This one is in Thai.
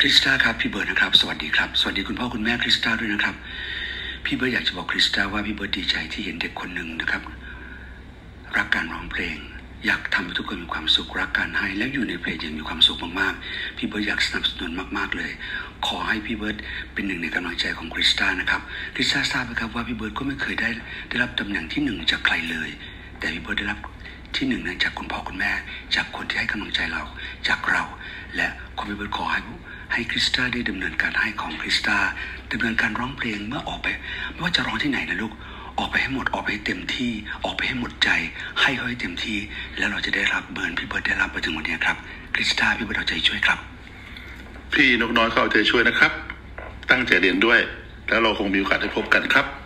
คริสตาครับพี่เบิร์ดนะครับสวัสดีครับสวัสดีคุณพ่อคุณแม่คริสตาด้วยนะครับพี่เบิร์ดอยากจะบอกคริสตาว่าพี่เบิร์ดดีใจที่เห็นเด็กคนหนึ่งนะครับรักการร้องเพลงอยากทำให้ทุกคนมีความสุขรักการให้แล้วอยู่ในเพลงอย่างมีความสุขมากๆพี่เบิร์ดอยากสนับสนุนมากๆเลยขอให้พี่เบิร์ดเป็นหนึ่งในกำลังใจของคริสตานะครับคริสตาทราบไหมครับว่าพี่เบิร์ดก็ไม่เคยได้รับตำแหน่งที่1จากใครเลยแต่พี่เบิร์ดได้รับที่1นั้นจากคุณพ่อคุณแม่จากคนที่ให้กำลังใจเราจากเราและคุณพี่เบิร์ดขอให้คริสตาได้ดำเนินการให้ของคริสตาดำเนินการร้องเพลงเมื่อออกไปไม่ว่าจะร้องที่ไหนนะลูกออกไปให้หมดออกไปให้เต็มที่ออกไปให้หมดใจให้เขาให้เต็มที่แล้วเราจะได้รับเบิร์นพี่เบิร์ดได้รับมาถึงวันนี้ครับคริสตาพี่เบิร์ดเอาใจช่วยครับพี่นกน้อยเขาเอาใจช่วยนะครับตั้งใจเรียนด้วยแล้วเราคงมีโอกาสได้พบกันครับ